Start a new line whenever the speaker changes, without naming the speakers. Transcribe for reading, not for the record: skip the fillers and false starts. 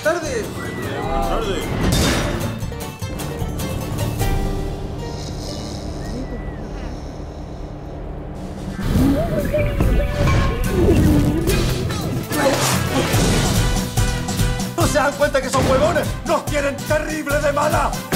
Buenas tardes.
Buenas tardes.
¿No se dan cuenta que son huevones? ¡Nos quieren terrible de mala!